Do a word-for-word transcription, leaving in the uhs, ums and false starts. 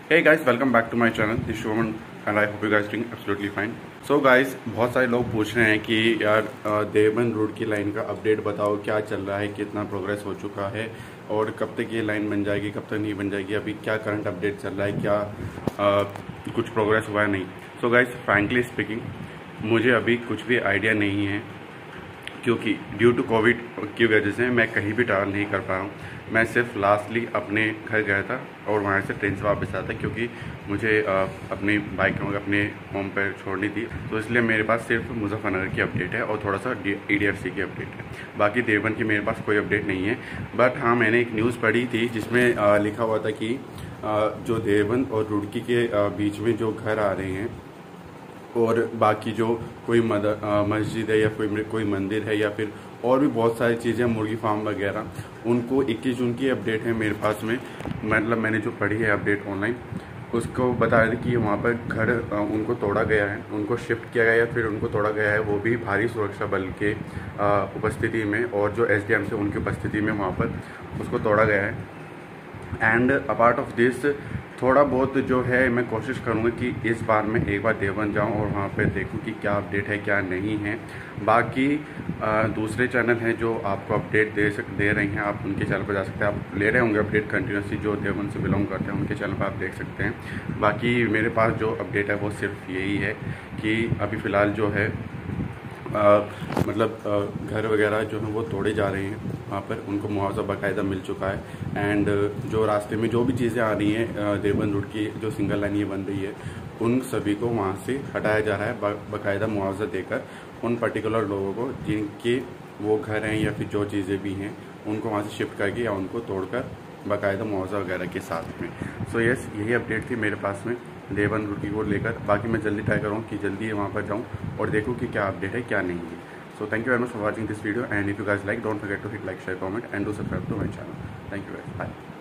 Hey guys, welcome back to my channel. This is Shubhaman and I hope you guys doing absolutely fine. So guys, बहुत सारे लोग पूछ रहे हैं कि यार देवबंद रोड की लाइन का अपडेट बताओ, क्या चल रहा है, कितना प्रोग्रेस हो चुका है और कब तक ये लाइन बन जाएगी, कब तक नहीं बन जाएगी, अभी क्या करंट अपडेट चल रहा है, क्या आ, कुछ प्रोग्रेस हुआ है नहीं। सो गाइस, फ्रैंकली स्पीकिंग मुझे अभी कुछ भी आइडिया नहीं है, क्योंकि ड्यू टू कोविड की वजह से मैं कहीं भी ट्रैवल नहीं कर पा रहा हूँ। मैं सिर्फ लास्टली अपने घर गया था और वहाँ से ट्रेन से वापस आया था, क्योंकि मुझे अपनी बाइक अपने होम पर छोड़नी थी। तो इसलिए मेरे पास सिर्फ मुजफ्फरनगर की अपडेट है और थोड़ा सा ई डी एफ सी की अपडेट है। बाकी देवबंद की मेरे पास कोई अपडेट नहीं है। बट हाँ, मैंने एक न्यूज़ पढ़ी थी जिसमें लिखा हुआ था कि जो देवबंद और रुड़की के बीच में जो घर आ रहे हैं और बाकी जो कोई मस्जिद है या कोई कोई मंदिर है या फिर और भी बहुत सारी चीज़ें, मुर्गी फार्म वगैरह, उनको इक्कीस जून की अपडेट है मेरे पास में। मतलब मैंने जो पढ़ी है अपडेट ऑनलाइन, उसको बता रहे थे कि वहाँ पर घर उनको तोड़ा गया है, उनको शिफ्ट किया गया है या फिर उनको तोड़ा गया है, वो भी भारी सुरक्षा बल के उपस्थिति में और जो एस डी एम से उनकी उपस्थिति में वहाँ पर उसको तोड़ा गया है। एंड अपार्ट ऑफ दिस थोड़ा बहुत जो है मैं कोशिश करूँगा कि इस बार मैं एक बार देवबंद जाऊँ और वहाँ पे देखूँ कि क्या अपडेट है क्या नहीं है। बाकी आ, दूसरे चैनल हैं जो आपको अपडेट दे सक दे रही हैं, आप उनके चैनल पर जा सकते हैं, आप ले रहे होंगे अपडेट कंटिन्यूसली, जो देवबंद से बिलोंग करते हैं उनके चैनल पर आप देख सकते हैं। बाकी मेरे पास जो अपडेट है वो सिर्फ यही है कि अभी फ़िलहाल जो है आ, मतलब आ, घर वगैरह जो है वो तोड़े जा रहे हैं, वहाँ पर उनको मुआवजा बाकायदा मिल चुका है। एंड जो रास्ते में जो भी चीज़ें आ रही हैं, देवबंद रोड की जो सिंगल लाइन ये बन रही है, उन सभी को वहाँ से हटाया जा रहा है बाकायदा मुआवजा देकर उन पर्टिकुलर लोगों को जिनके वो घर हैं या फिर जो चीज़ें भी हैं उनको वहाँ से शिफ्ट करके या उनको तोड़कर बाकायदा मुआवजा वगैरह के साथ में। सो so यस, यही अपडेट थी मेरे पास में देवबंद रोड को लेकर। बाकी मैं जल्दी ट्राई करूँ कि जल्दी वहाँ पर जाऊँ और देखूँ कि क्या अपडेट है क्या नहीं है। So thank you very much for watching this video, and if you guys like, don't forget to hit like, share, comment and do subscribe to my channel. Thank you guys. Bye.